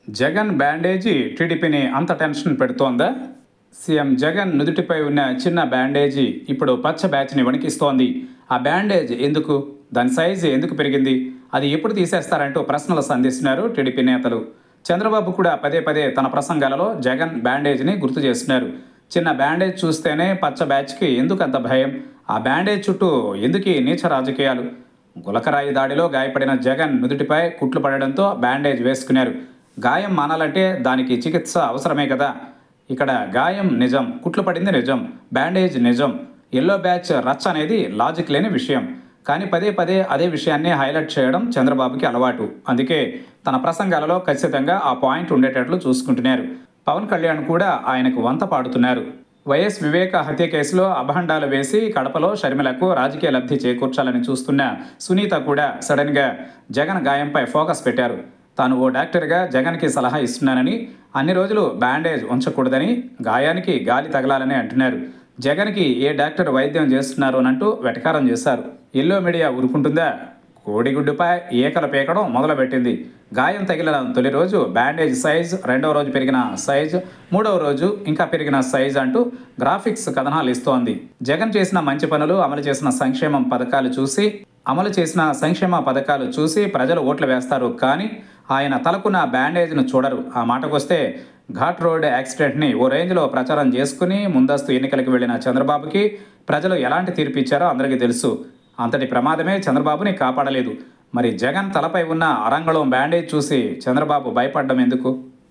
జగన్ బ్యాండేజీ టీడీపీని అంత tension పెడుతోందా? CM Jagan నుదుటిపై ఉన్న చిన్న బ్యాండేజీ ఇప్పుడు పచ్చ బ్యాచ్ని వణికిస్తోంది. ఆ బ్యాండేజ్ ఎందుకు? దాని సైజు ఎందుకు పెరిగింది? అది ఎప్పుడు తీసేస్తారంటూ ప్రశ్నలు సంధిస్తున్నారు టీడీపీ నేతలు. చంద్రబాబు కూడా పదే పదే తన ప్రసంగాలలో జగన్ బ్యాండేజ్ని గుర్తు చేస్తున్నారు. చిన్న బ్యాండేజ్ చూస్తేనే పచ్చ బ్యాచ్కి ఎందుకు అంత భయం? ఆ బ్యాండేజ్ చుట్టూ ఎందుకు ఈ నీచ రాజకీయాలు? గులకరాయి దాడిలో గాయపడిన జగన్ నుదుటిపై కుట్లు పడడంతో బ్యాండేజ్ వేసుకున్నారు. గాయం మానాలంటే దానికి చికిత్స అవసరమే కదా. ఇక్కడ గాయం నిజం, కుట్లు పడింది నిజం, బ్యాండేజ్ నిజం. ఎల్లో బ్యాచ్ రచ్చ అనేది లాజిక్ లేని విషయం. కానీ పదే పదే అదే విషయాన్ని హైలైట్ చేయడం చంద్రబాబుకి అలవాటు. అందుకే తన ప్రసంగాలలో ఖచ్చితంగా ఆ పాయింట్ ఉండేటట్లు చూసుకుంటున్నారు. పవన్ కళ్యాణ్ కూడా ఆయనకు వంత పాడుతున్నారు. వైఎస్ వివేక హత్య కేసులో అభాండాలు వేసి కడపలో షర్మిలకు రాజకీయ లబ్ధి చేకూర్చాలని చూస్తున్న సునీత కూడా సడన్గా జగన్ గాయంపై ఫోకస్ పెట్టారు. తాను ఓ డాక్టర్గా జగన్కి సలహా ఇస్తున్నానని, అన్ని రోజులు బ్యాండేజ్ ఉంచకూడదని, గాయానికి గాలి తగలాలని అంటున్నారు. జగన్కి ఏ డాక్టర్ వైద్యం చేస్తున్నారు అనంటూ వెటకారం చేశారు. Yellow media ఊరుకుంటుందా? కోడిగుడ్డుపై ఈకలు పీకడం మొదలుపెట్టింది. గాయం తగిలిన తొలి రోజు బ్యాండేజ్ సైజ్, రెండవ రోజు పెరిగిన సైజ్, మూడవ రోజు ఇంకా పెరిగిన సైజ్ అంటూ గ్రాఫిక్స్ కథనాలు ఇస్తోంది. జగన్ చేసిన మంచి పనులు, అమలు చేసిన సంక్షేమ పథకాలు చూసి ప్రజలు ఓట్లు వేస్తారు. కానీ ఆయన తలకున్న బ్యాండేజ్ను చూడరు. ఆ మాటకొస్తే ఘాట్ రోడ్ యాక్సిడెంట్ని ఓ రేంజ్లో ప్రచారం చేసుకుని ముందస్తు ఎన్నికలకు వెళ్లిన చంద్రబాబుకి ప్రజలు ఎలాంటి తీర్పు ఇచ్చారో అందరికీ తెలుసు. అంతటి ప్రమాదమే చంద్రబాబుని కాపాడలేదు. మరి జగన్ తలపై ఉన్న అరంగళం బ్యాండేజ్ చూసి చంద్రబాబు భయపడ్డం ఎందుకు?